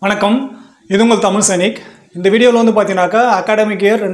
வணக்கம், இது உங்கள் தமிழ் சைனிக். இந்த வீடியோவில் வந்து பார்த்தீங்கன்னாக்கா அகாடமிக் இயர்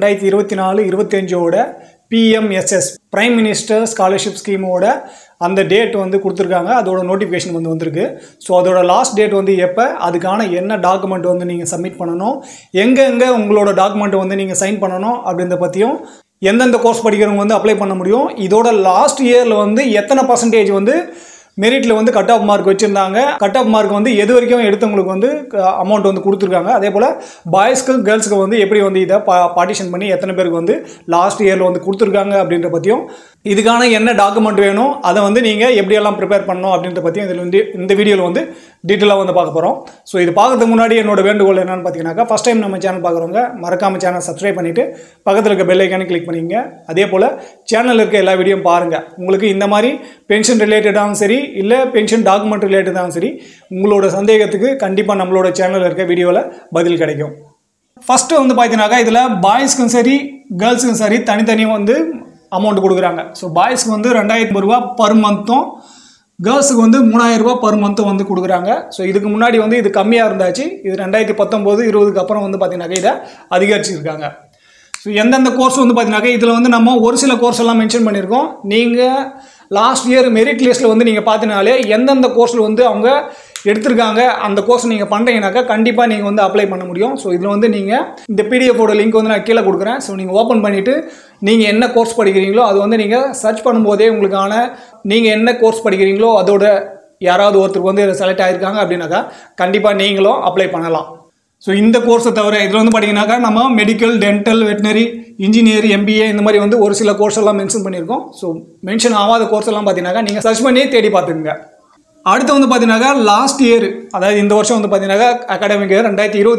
2024-25ஓட பிஎம்எஸ்எஸ் பிரைம் மினிஸ்டர் ஸ்காலர்ஷிப் ஸ்கீமோட அந்த டேட் வந்து கொடுத்துருக்காங்க. அதோட நோட்டிஃபிகேஷன் வந்திருக்கு. ஸோ அதோட லாஸ்ட் டேட் வந்து எப்போ, அதுக்கான என்ன டாக்குமெண்ட் வந்து நீங்கள் சப்மிட் பண்ணணும், எங்கெங்கே உங்களோட டாக்குமெண்ட்டை வந்து நீங்கள் சைன் பண்ணணும் அப்படின்றத பற்றியும், எந்தெந்த கோர்ஸ் படிக்கிறவங்க வந்து அப்ளை பண்ண முடியும், இதோட லாஸ்ட் இயரில் வந்து எத்தனை பர்சன்டேஜ் வந்து மெரிட்டில் வந்து கட் ஆஃப் மார்க் வச்சுருந்தாங்க, கட் ஆஃப் மார்க் வந்து எது வரைக்கும் எடுத்தவங்களுக்கு வந்து அமௌண்ட் வந்து கொடுத்துருக்காங்க, அதே போல் பாய்ஸ்க்கு கேர்ள்ஸுக்கு வந்து எப்படி வந்து இதை பார்ட்டிஷன் பண்ணி எத்தனை பேருக்கு வந்து லாஸ்ட் இயரில் வந்து கொடுத்துருக்காங்க அப்படின்ற பற்றியும், இதுக்கான என்ன டாக்குமெண்ட் வேணும், அதை வந்து நீங்கள் எப்படியெல்லாம் ப்ரிப்பேர் பண்ணணும் அப்படின்ற பற்றியும் இதில் வந்து இந்த வீடியோவில் வந்து டீட்டெயிலாக வந்து பார்க்க போகிறோம். ஸோ இது பார்க்கறதுக்கு முன்னாடி என்னோட வேண்டுகோள் என்னென்னு பார்த்தீங்கன்னாக்கா, ஃபஸ்ட் டைம் நம்ம சேனல் பார்க்குறவங்க மறக்காமல் சேனல் சப்ஸ்கிரைப் பண்ணிவிட்டு பக்கத்தில் இருக்க பெல் ஐக்கானை கிளிக் பண்ணிங்க. அதே போல் சேனலில் இருக்க எல்லா வீடியோவும் பாருங்கள். உங்களுக்கு இந்த மாதிரி பென்ஷன் ரிலேட்டடாகவும் சரி, இல்லை பென்ஷன் டாக்குமெண்ட் ரிலேட்டடாகவும் சரி, உங்களோட சந்தேகத்துக்கு கண்டிப்பாக நம்மளோட சேனலில் இருக்க வீடியோவில் பதில் கிடைக்கும். ஃபஸ்ட்டு வந்து பார்த்தீங்கன்னாக்கா, இதில் பாய்ஸ்க்கும் சரி கேர்ள்ஸுக்கும் சரி தனித்தனியாக வந்து அமௌண்ட் கொடுக்குறாங்க. ஸோ பாய்ஸ்க்கு வந்து 2000 ரூபா பர் மந்த்தும், கேர்ள்ஸுக்கு வந்து 3000 ரூபா பர் மந்த்தும் வந்து கொடுக்குறாங்க. ஸோ இதுக்கு முன்னாடி வந்து இது கம்மியாக இருந்தாச்சு. இது 2019-20க்கு அப்புறம் வந்து பார்த்தீங்கன்னாக்கா இதை அதிகரிச்சிருக்காங்க. ஸோ எந்தெந்த கோர்ஸ் வந்து பார்த்தீங்கன்னாக்கா இதில் வந்து நம்ம ஒரு சில கோர்ஸ் எல்லாம் மென்ஷன் பண்ணியிருக்கோம். நீங்கள் லாஸ்ட் இயர் மெரிட் லிஸ்ட்டில் வந்து நீங்கள் பார்த்தினாலே எந்தெந்த கோர்ஸில் வந்து அவங்க எடுத்திருக்காங்க, அந்த கோர்ஸ் நீங்கள் பண்ணுறீங்கனாக்கா கண்டிப்பாக நீங்கள் வந்து அப்ளை பண்ண முடியும். ஸோ இதில் வந்து நீங்கள் இந்த பிடிஎஃபோட லிங்க் வந்து நான் கீழே கொடுக்குறேன். ஸோ நீங்கள் ஓப்பன் பண்ணிவிட்டு நீங்கள் என்ன கோர்ஸ் படிக்கிறீங்களோ அது வந்து நீங்கள் சர்ச் பண்ணும்போதே உங்களுக்கான நீங்கள் என்ன கோர்ஸ் படிக்கிறீங்களோ அதோட யாராவது ஒருத்தருக்கு வந்து செலக்ட் ஆகிருக்காங்க அப்படின்னாக்கா கண்டிப்பாக நீங்களும் அப்ளை பண்ணலாம். ஸோ இந்த கோர்ஸை தவிர இதில் வந்து பார்த்தீங்கன்னாக்கா நம்ம medical, dental, veterinary, engineer, MBA இந்த மாதிரி வந்து ஒரு சில கோர்ஸ் எல்லாம் மென்ஷன் பண்ணியிருக்கோம். ஸோ மென்ஷன் ஆகாத கோர்ஸ் எல்லாம் பார்த்தீங்கன்னாக்கா நீங்கள் சர்ச் பண்ணி தேடி பார்த்துக்குங்க. அடுத்து வந்து பார்த்தீங்கன்னாக்கா லாஸ்ட் இயர், அதாவது இந்த வருஷம் வந்து பார்த்தீங்கன்னாக்கா அகாடமிக் இயர்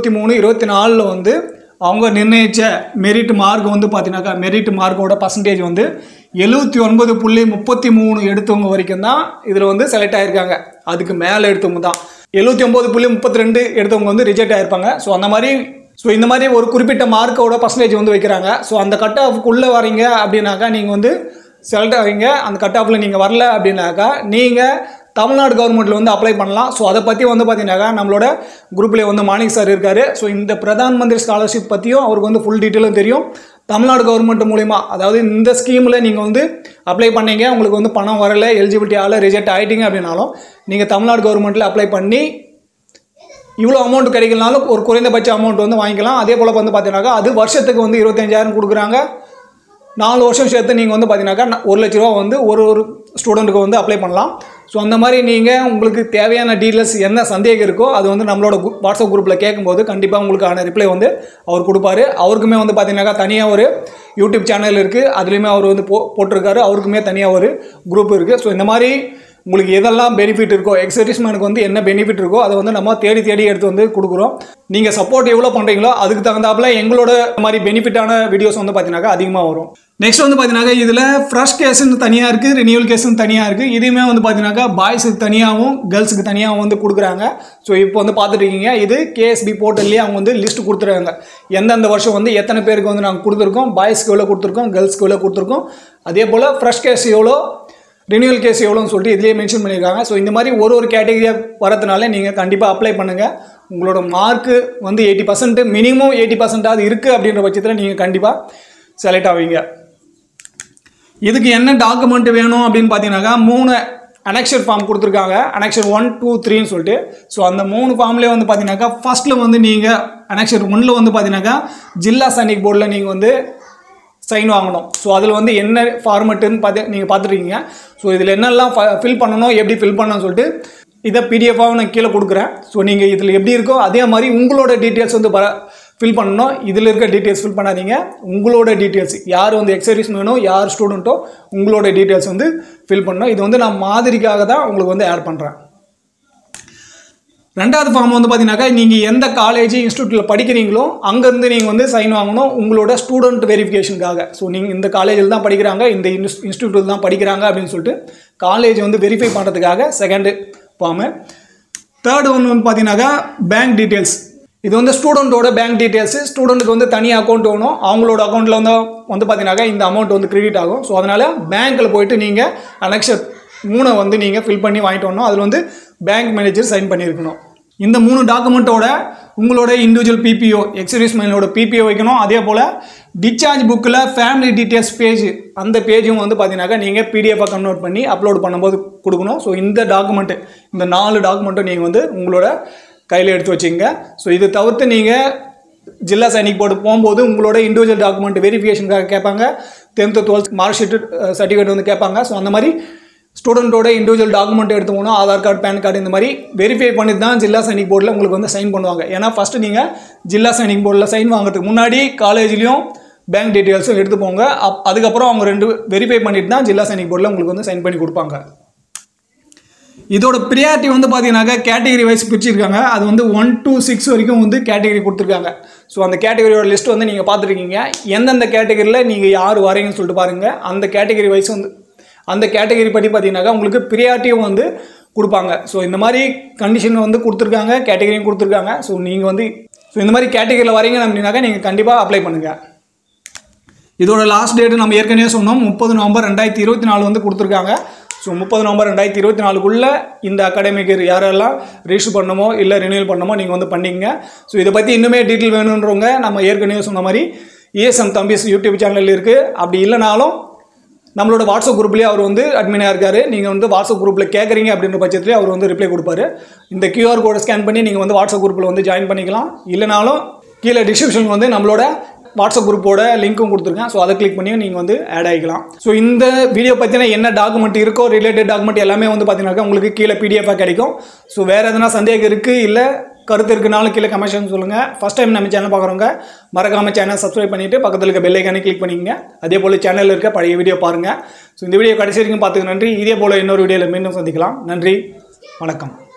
2023-24 வந்து அவங்க நிர்ணயித்த மெரிட் மார்க் வந்து பார்த்தீங்கன்னாக்கா மெரிட் மார்க்கோட பர்சன்டேஜ் வந்து 79.33 எடுத்தவங்க வரைக்கும் தான் இதில் வந்து செலக்ட் ஆகிருக்காங்க. அதுக்கு மேலே எடுத்தவங்க தான் 79.32 எடுத்தவங்க வந்து ரிஜெக்ட் ஆகிருப்பாங்க. ஸோ இந்த மாதிரி ஒரு குறிப்பிட்ட மார்க்கோட பர்சன்டேஜ் வந்து வைக்கிறாங்க. ஸோ அந்த கட் ஆஃப்க்குள்ளே வரீங்க அப்படின்னாக்கா நீங்கள் வந்து செலக்ட் ஆவீங்க. அந்த கட் ஆஃபில் நீங்கள் வரல அப்படின்னாக்கா நீங்கள் தமிழ்நாடு கவர்மெண்ட்டில் வந்து அப்ளை பண்ணலாம். ஸோ அதை பற்றி வந்து பார்த்தீங்கன்னாக்கா நம்மளோட குரூப்லேயே வந்து மாணிக் சார் இருக்கார். ஸோ இந்த பிரதான் மந்திரி ஸ்காலர்ஷிப் பற்றியும் அவருக்கு வந்து ஃபுல் டீட்டெயிலும் தெரியும். தமிழ்நாடு கவர்மெண்ட் மூலிமா, அதாவது இந்த ஸ்கீமில் நீங்கள் வந்து அப்ளை பண்ணீங்க, உங்களுக்கு வந்து பணம் வரலை, எலிஜிபிலிட்டி ஆகலை, ரிஜெக்ட் ஆகிட்டீங்க அப்படின்னாலும் நீங்கள் தமிழ்நாடு கவர்மெண்ட்டில் அப்ளை பண்ணி இவ்வளோ அமௌண்ட் கிடைக்கலனாலும் ஒரு குறைந்தபட்ச அமௌண்ட் வந்து வாங்கிக்கலாம். அதே போல் வந்து பார்த்தீங்கன்னாக்கா அது வருஷத்துக்கு வந்து 25,000 கொடுக்குறாங்க. 4 வருஷம் சேர்த்து நீங்கள் வந்து பார்த்தீங்கன்னாக்கா 1 லட்ச ரூபா வந்து ஒரு ஸ்டூடெண்ட்டுக்கு வந்து அப்ளை பண்ணலாம். ஸோ அந்த மாதிரி நீங்கள் உங்களுக்கு தேவையான டீட்டெயில்ஸ் என்ன சந்தேகம் இருக்கோ அது வந்து நம்மளோட வாட்ஸ்அப் குரூப்பில் கேட்கும்போது கண்டிப்பாக உங்களுக்கான ரிப்ளை வந்து அவர் கொடுப்பாரு. அவருக்குமே வந்து பார்த்தீங்கன்னாக்கா தனியாக ஒரு யூடியூப் சேனல் இருக்குது, அதுலேயுமே அவர் வந்து போட்டிருக்காரு. அவருக்குமே தனியாக ஒரு குரூப் இருக்குது. ஸோ இந்த மாதிரி உங்களுக்கு எதெல்லாம் பெனிஃபிட் இருக்கோ, எக்ஸர்டிஸ்மேனுக்கு வந்து என்ன பெனிஃபிட் இருக்கோ அதை வந்து நம்ம தேடி எடுத்து வந்து கொடுக்குறோம். நீங்கள் சப்போர்ட் எவ்வளோ பண்ணுறீங்களோ அதுக்கு தகுந்தாப்புல எங்களோட மாதிரி பெனிஃபிட்டான வீடியோஸ் வந்து பார்த்தீங்கன்னாக்கா அதிகமாக வரும். நெக்ஸ்ட் வந்து பார்த்தீங்கன்னாக்கா இதில் ஃப்ரெஷ் கேஸுன்னு தனியாக இருக்குது, ரினியூவல் கேஸுன்னு தனியாக இருக்குது. இதுவுமே வந்து பார்த்தீங்கன்னாக்கா பாய்ஸுக்கு தனியாகவும் கேர்ள்ஸுக்கு தனியாகவும் வந்து கொடுக்குறாங்க. ஸோ இப்போ வந்து பார்த்துட்டு இருக்கீங்க, இது கேஎஸ்பி போர்ட்டல்லேயே அவங்க வந்து லிஸ்ட் கொடுத்துருக்காங்க. எந்தெந்த வருஷம் வந்து எத்தனை பேருக்கு வந்து நாங்கள் கொடுத்துருக்கோம், பாய்ஸ்க்கு எவ்வளோ கொடுத்துருக்கோம், கேர்ள்ஸ்க்கு எவ்வளோ கொடுத்துருக்கோம், அதே போல் ஃப்ரெஷ் கேஸ் எவ்வளோ, ரினியூவல் கேஸ் எவ்வளோன்னு சொல்லிட்டு இதிலேயே மென்ஷன் பண்ணியிருக்காங்க. ஸோ இந்த மாதிரி ஒரு கேட்டகரியாக வரதுனால நீங்கள் கண்டிப்பாக அப்ளை பண்ணுங்கள். உங்களோட மார்க்கு வந்து 80%, மினிமம் 80% இருக்குது அப்படின்ற பட்சத்தில் நீங்கள் கண்டிப்பாக செலக்ட் ஆவீங்க. இதுக்கு என்ன டாக்குமெண்ட் வேணும் அப்படின்னு பார்த்தீங்கன்னாக்கா 3 அனெக்ஷர் ஃபார்ம் கொடுத்துருக்காங்க. அனெக்ஷர் 1, 2, 3ன்னு சொல்லிட்டு. ஸோ அந்த 3 ஃபார்ம்லேயே வந்து பார்த்தீங்கன்னாக்கா ஃபஸ்ட்டில் வந்து நீங்கள் அனெக்ஷர் 1ல் வந்து பார்த்தீங்கன்னாக்கா ஜில்லா சைனிக் போர்டில் நீங்கள் வந்து சைன் வாங்கணும். ஸோ அதில் வந்து என்ன ஃபார்மெட்டுன்னு நீங்கள் பார்த்துருக்கீங்க. ஸோ இதில் என்னெல்லாம் ஃபில் பண்ணணும், எப்படி ஃபில் பண்ணணும்னு சொல்லிட்டு இதை பிடிஎஃபாக நான் கீழே கொடுக்குறேன். ஸோ நீங்கள் இதில் எப்படி இருக்கோ அதே மாதிரி உங்களோட டீட்டெயில்ஸ் வந்து ஃபில் பண்ணணும். இதில் இருக்க டீட்டெயில்ஸ் ஃபில் பண்ணாதீங்க. உங்களோட டீட்டெயில்ஸ், யார் வந்து எக்ஸர்வீஸ் வேணும், யார் ஸ்டூடெண்ட்டோ உங்களோட டீட்டெயில்ஸ் வந்து ஃபில் பண்ணணும். இது வந்து நான் மாதிரிக்காக தான் உங்களுக்கு வந்து ஆட் பண்ணுறேன். ரெண்டாவது ஃபார்ம் வந்து பார்த்தீங்கன்னாக்கா நீங்கள் எந்த காலேஜ் இன்ஸ்டியூட்டில் படிக்கிறீங்களோ அங்கேருந்து நீங்கள் வந்து சைன் வாங்கணும் உங்களோட ஸ்டூடெண்ட் வெரிஃபிகேஷனுக்காக. ஸோ நீங்கள் இந்த காலேஜில் தான் படிக்கிறாங்க, இந்த இன்ஸ்டியூட்டில் தான் படிக்கிறாங்க அப்படின்னு சொல்லிட்டு காலேஜ் வந்து வெரிஃபை பண்ணுறதுக்காக செகண்டு ஃபார்மு. தேர்டு ஒன்று வந்து பார்த்தீங்கன்னாக்கா பேங்க் டீட்டெயில்ஸ். இது வந்து ஸ்டூடெண்ட்டோட பேங்க் டீட்டெயில்ஸு. ஸ்டூடெண்ட்டுக்கு வந்து தனி அக்கௌண்ட் வேணும். அவங்களோட அக்கௌண்ட்டில் வந்து பார்த்தீங்கன்னாக்கா இந்த அமௌண்ட் வந்து கிரெடிட் ஆகும். ஸோ அதனால் பேங்க்கில் போய்ட்டு நீங்கள் அனெக்ஷர் 3 வந்து நீங்கள் ஃபில் பண்ணி வாங்கிட்டு வரணும். அதில் வந்து பேங்க் மேனேஜர் சைன் பண்ணியிருக்கணும். இந்த 3 டாக்குமெண்ட்டோட உங்களோட இண்டிவிஜுவல் பிபிஓ எக்ஸர்வீஸ் மேனோட பிபிஓ வைக்கணும். அதே போல் டிஸ்சார்ஜ் புக்கில் ஃபேமிலி டீட்டெயில்ஸ் பேஜ் அந்த பேஜும் வந்து பார்த்தீங்கன்னாக்கா நீங்கள் பிடிஎஃபாக கன்வெர்ட் பண்ணி அப்லோட் பண்ணும்போது கொடுக்கணும். ஸோ இந்த டாக்குமெண்ட்டு இந்த 4 டாக்குமெண்ட்டும் நீங்கள் வந்து உங்களோட கையில் எடுத்து வச்சுங்க. ஸோ இது தவிர்த்து நீங்கள் ஜில்லா சைனிக் போர்டு போகும்போது உங்களோட இண்டிவிஜுவல் டாக்குமெண்ட் வெரிஃபிகேஷனுக்காக கேட்பாங்க. 10th 12th mark sheet certificate வந்து கேட்பாங்க. ஸோ அந்த மாதிரி ஸ்டூடெண்ட்டோட இண்டிவிஜுவல் டாக்குமெண்ட் எடுத்து போகணும். ஆதார் கார்டு, பேன் கார்டு இந்த மாதிரி வெரிஃபை பண்ணி தான் ஜில்லா சைனிக் போர்டில் உங்களுக்கு வந்து சைன் பண்ணுவாங்க. ஏன்னா ஃபஸ்ட்டு நீங்கள் ஜில்லா சைனிக் போர்டில் சைன் வாங்குறதுக்கு முன்னாடி காலேஜ்லேயும் பேங்க் டீட்டெயில்ஸும் எடுத்து போங்க. அதுக்கப்புறம் அவங்க 2 வெரிஃபை பண்ணிட்டு தான் ஜில்லா சைனிக் போர்டில் உங்களுக்கு வந்து சைன் பண்ணி கொடுப்பாங்க. இதோட ப்ரியாரிட்டி வந்து பார்த்தீங்கன்னாக்கா கேட்டகரி வைஸ் பிரிச்சிருக்காங்க. அது வந்து 1 to 6 வரைக்கும் வந்து கேட்டகரி கொடுத்துருக்காங்க. ஸோ அந்த கேட்டகரியோட லிஸ்ட் வந்து நீங்கள் பார்த்துருக்கீங்க. எந்தெந்த கேட்டகரியில் நீங்கள் யார் வரீங்கன்னு சொல்லிட்டு பாருங்கள். அந்த கேட்டகரி வைஸ் வந்து அந்த கேட்டகரி பற்றி பார்த்தீங்கன்னாக்கா உங்களுக்கு ப்ரியாரிட்டியும் வந்து கொடுப்பாங்க. ஸோ இந்த மாதிரி கண்டிஷன் வந்து கொடுத்துருக்காங்க, கேட்டகரியும் கொடுத்துருக்காங்க. ஸோ நீங்கள் வந்து இந்த மாதிரி கேட்டகரியில் வரீங்க அப்படின்னாக்கா நீங்கள் கண்டிப்பாக அப்ளை பண்ணுங்கள். இதோட லாஸ்ட் டேட்டு நம்ம ஏற்கனவே சொன்னோம் 30 நவம்பர் 2024 வந்து கொடுத்துருக்காங்க. ஸோ 30 நவம்பர் 2024க்குள்ளே இந்த அகாடமிக்கு யாரெல்லாம் ரிஜிஸ்டர் பண்ணணுமோ இல்லை ரினியூவல் பண்ணணுமோ நீங்கள் வந்து பண்ணிக்கங்க. ஸோ இதை பற்றி இன்னுமே டீட்டெயில் வேணுன்றவங்க நம்ம ஏற்கனவே சொன்ன மாதிரி ESM தம்பிஸ் யூடியூப் சேனல் இருக்குது. அப்படி இல்லைனாலும் நம்மளோட வாட்ஸ்அப் குரூப்லேயே அவர் வந்து அட்மினாக இருக்கார். நீங்கள் வந்து வாட்ஸ்அப் குரூப்பில் கேட்குறீங்க அப்படின்ற பட்சத்துலேயே அவர் வந்து ரிப்ளை கொடுப்பாரு. இந்த QR கோடை ஸ்கேன் பண்ணி நீங்கள் வந்து வாட்ஸ்அப் குரூப்பில் வந்து ஜாயின் பண்ணிக்கலாம். இல்லைனாலும் கீழே டிஸ்கிரிப்ஷன் வந்து நம்மளோட வாட்ஸ்அப் குரூப்போட லிங்க்கும் கொடுத்துருக்கேன். ஸோ அதை கிளிக் பண்ணி நீங்கள் வந்து ஆட் ஆகிக்கலாம். ஸோ இந்த வீடியோ பற்றின என்ன டாக்குமெண்ட் இருக்கோ ரிலேட்டட் டாக்குமெண்ட் எல்லாமே வந்து பார்த்தீங்கன்னாக்கா உங்களுக்கு கீழே பிடிஎஃபாக கிடைக்கும். ஸோ வேறு எதனா சந்தேகம் இருக்குது இல்லை கருத்து இருக்குனாலும் கீழே கமெண்ட்ஸ் சொல்லுங்கள். ஃபஸ்ட் டைம் நம்ம சேனல் பார்க்குறவங்க மறக்காமல் சேனல் சப்ஸ்கிரைப் பண்ணிவிட்டு பக்கத்தில் இருக்க பெல் ஐக்கானை கிளிக் பண்ணிக்கங்க. அதே போல் சேனலில் இருக்க பழைய வீடியோ பாருங்கள். ஸோ இந்த வீடியோ கடைசி வரைக்கும் பார்த்துக்க நன்றி. இதே போல் இன்னொரு வீடியோவில் மீண்டும் சந்திக்கலாம். நன்றி, வணக்கம்.